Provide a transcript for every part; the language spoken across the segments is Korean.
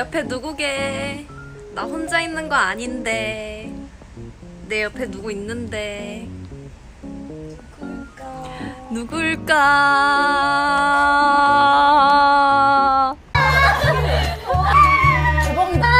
옆에 누구게? 나 혼자 있는 거 아닌데. 내 옆에 누구 있는데. 누굴까? 대박이다.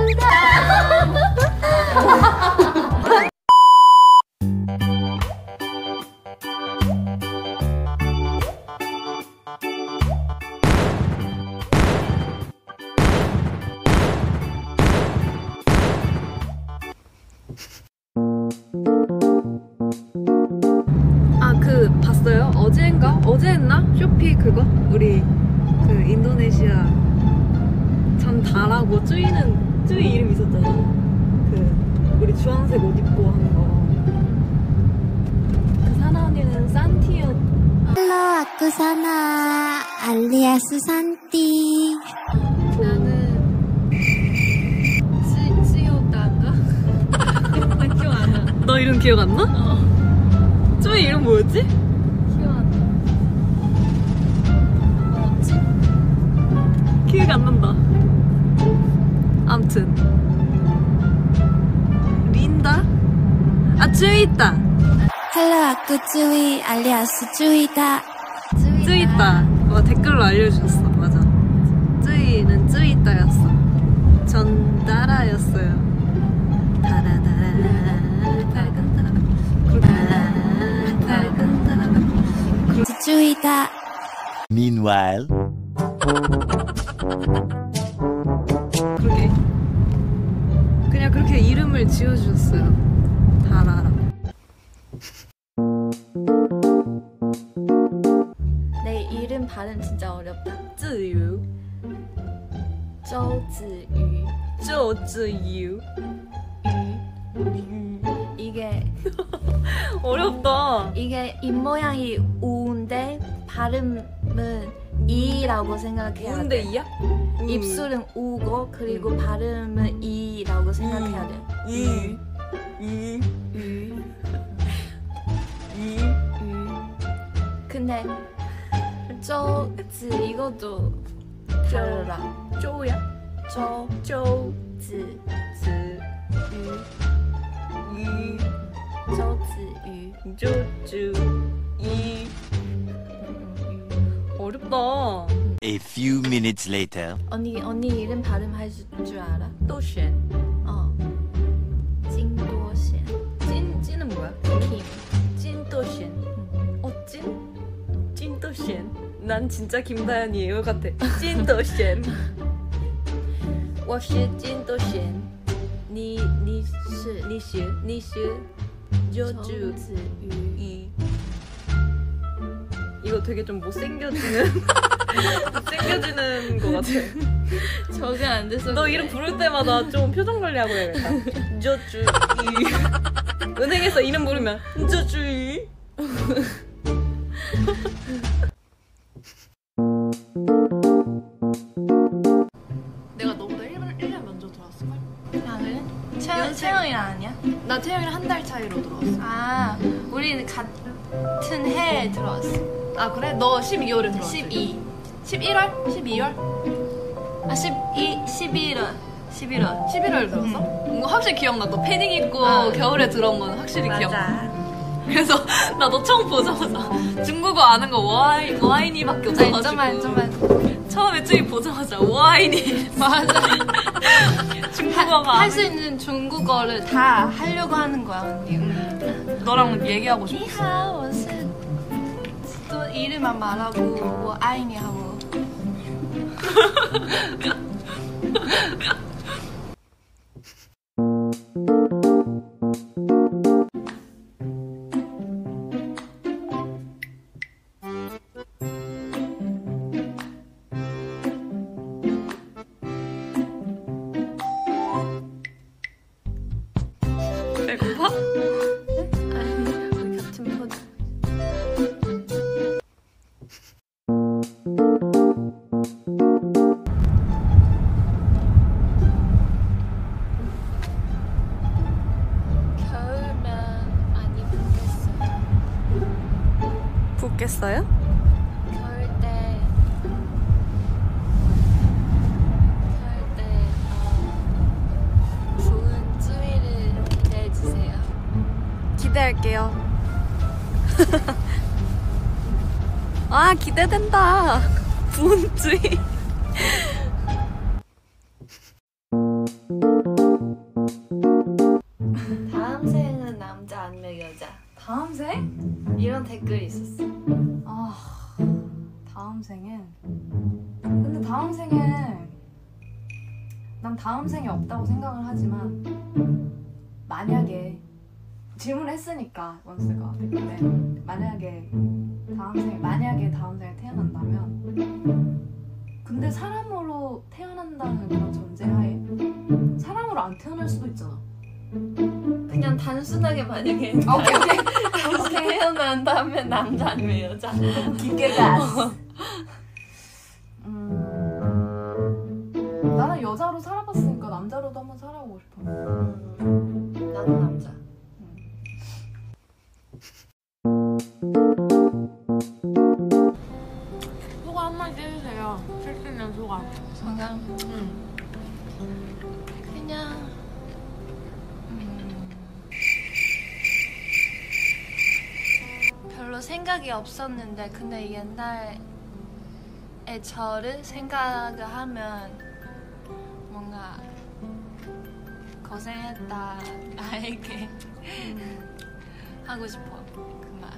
봤어요? 어제인가? 어제 했나? 쇼피 그거? 우리 그 인도네시아 전다라고 쯔이 이름 있었잖아. 그 우리 주황색 옷 입고 한 거. 그 사나 언니는 산티였. Halo, aku Sana alias Santi. 나는 찌였다가? 기억 안 나. 너 이름 기억 안 나? 쯔이 이름 뭐였지? 기억이 안 난다. 암튼 린다? 아 쯔이다. Halo, aku Cuy alias Cuy다. 쯔이다. 댓글로 알려주셨어. 맞아. 쯔이는 쯔이다였어. 전다라였어요. 다라다라 달간다라 달간다라 Cuy다. Meanwhile. 그러게. 그냥 그렇게 이름을 지어주셨어요. 다라라. 내 이름 발음 진짜 어렵다. 쯔유. 조즈유. 쪼쯔유. 이게 어렵다. 이게 입모양이 우인데 발음은 이라고 생각해야 뭔데 돼. 이야? 입술은 우고 그리고 발음은 이라고 생각해야 돼. 이. 근데 쪼즈 이것도 달라. 쪼야? 쪼즈. 쪼즈유. 쪼쯔. 이. 어렵다. A few minutes later. 언니 이름 발음할 줄 알아? 또쉔. 찐도쉔. 찐은 뭐야? 김. 찐또쉔. 찐? 찐또쉔. 난 진짜 김다현이에요 같아. 찐또쉔. 我是찐또쉔。你是조즈유。이거 되게 좀 못생겨지는 것 같아. 적응 안 돼서. 너 그래. 이름 부를 때마다 좀 표정 관리하고 해야겠다. 조즈유. 은행에서 이름 부르면 조즈유. 내가 너보다 1년 먼저 들어왔을걸? 아 그래? 채영이랑 아니야? 나 태영이랑 한 달 차이로 들어왔어. 아 우리는 같은 해에 들어왔어. 아 그래? 너 12월에 들어왔지? 12. 11월? 12월? 아 11월. 11월에 들어왔어? 이거 확실히 기억나. 너 패딩 입고 겨울에 들어온 건 확실히 기억나. 그래서 나 너 처음 보자마자 중국어 아는 거 와인이밖에 없어가지고 좀 처음에 쯔이 보자마자 와인이 맞아. 중국어가 할 수 있는 중국어를 다 하려고 하는 거야 언니. 너랑 얘기하고 싶어. 你好，我是또 이름만 말하고 뭐 아이니 하고. 배고파? 아니 우리 같은 포즈. 겨울면 많이 붓겠어요. 붓겠어요? 겨울 때 기대할게요. 아, 기대된다. 부은주의. 다음 생은 남자 아니면 여자? 다음 생? 이런 댓글이 있었어. 아, 다음 생엔. 근데 다음 생엔 난 다음 생에 없다고 생각을 하지만 만약에 질문을 했으니까 원스가 댓글에 만약에 다음 생에 태어난다면 근데 사람으로 태어난다는 그런 전제하에 사람으로 안 태어날 수도 있잖아. 그냥 단순하게 만약에 오케이. 태어난다면 남자 아니면 여자? 깊게 가. 나는 여자로 살아봤으니까 남자로도 한번 살아보고 싶어. 나는 남자. 소감 한마디 해주세요. 7주년 소감. 그냥 별로 생각이 없었는데 근데 옛날에 저를 생각을 하면 뭔가 고생했다 나에게 하고 싶어. 그 말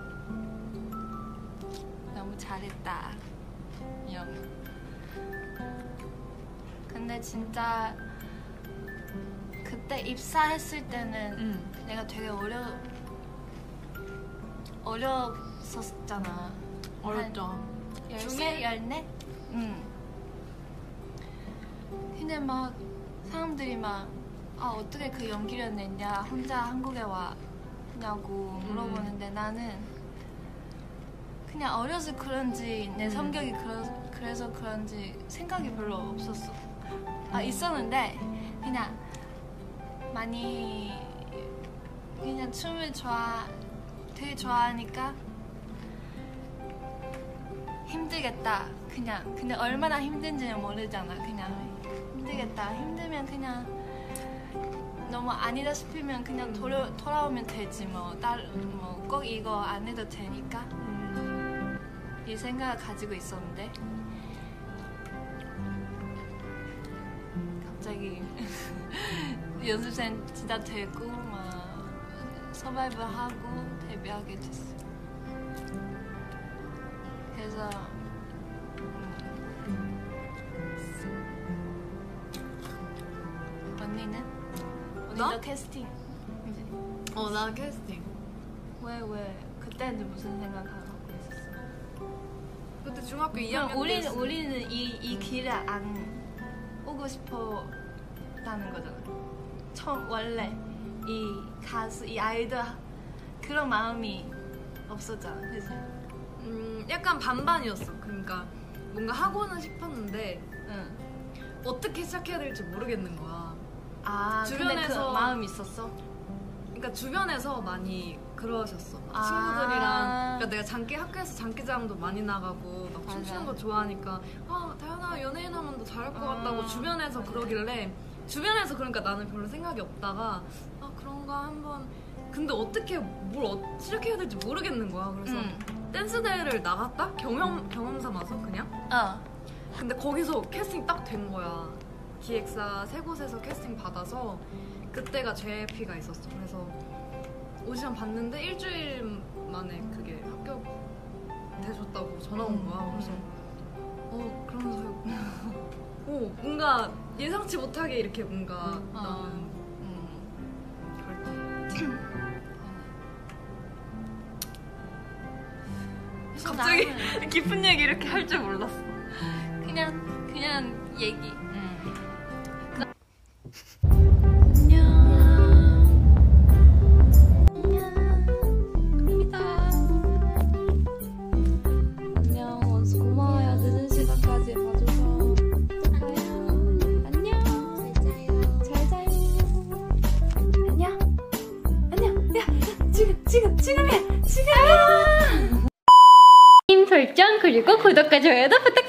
너무 잘했다 이런 거. 근데 진짜 그때 입사했을 때는 내가 되게 어렸었잖아. 어렵죠. 13? 14? 응. 근데 막 사람들이 막 어떻게 그 연기를 냈냐, 혼자 한국에 왔냐고 물어보는데 나는 그냥 어려서 그런지 내 성격이 그래서 그런지 생각이 별로 없었어. 있었는데 그냥 많이 그냥 춤을 되게 좋아하니까 힘들겠다. 그냥 근데 얼마나 힘든지는 모르잖아. 그냥 힘들겠다. 힘들면 그냥 너무 아니다 싶으면 그냥 돌아오면 되지 뭐. 꼭 이거 안 해도 되니까. 이 생각을 가지고 있었는데 갑자기 연습생 진짜 되고 막 서바이벌 하고 데뷔하게 됐어. 그래서 언니는? 나? 언니도 캐스팅 이제. 나 캐스팅. 왜 그때는 무슨 생각하고 있었어? 그때 중학교 2학년 우리는 이 길을 안 오고 싶었다는 거잖아. 처음 원래 이 가수 이 아이돌 그런 마음이 없었잖아. 그래서 약간 반반이었어. 그러니까 뭔가 하고는 싶었는데 어떻게 시작해야 될지 모르겠는 거야. 주변에서 근데 그 마음이 있었어? 그러니까 주변에서 많이 그러셨어. 친구들이랑 그러니까 내가 학교에서 장기자랑도 많이 나가고 막 춤추는 거 좋아하니까 다현아 연예인 하면 너 잘할 것 같다고 주변에서 그러길래 주변에서 그러니까 나는 별로 생각이 없다가 그런가 한번 근데 어떻게 시작해야 될지 모르겠는 거야. 그래서 댄스 대회를 나갔다? 경험 삼아서 그냥? 근데 거기서 캐스팅 딱 된 거야. 기획사 3곳에서 캐스팅 받아서 그때가 JYP가 있었어. 그래서 오디션 봤는데 일주일 만에 그게 합격되셨다고 전화 온 거야. 그래서 그러면서 뭔가 예상치 못하게 이렇게 뭔가 나는 갑자기 깊은 얘기 이렇게 할 줄 몰랐어. 그냥 얘기. 안녕. 원수 고마워요. 늦은 시간까지 봐줘서. 안녕. 잘 자요. 안녕. 야, 지금이야. 설정 그리고 구독과 좋아요도 부탁드립니다.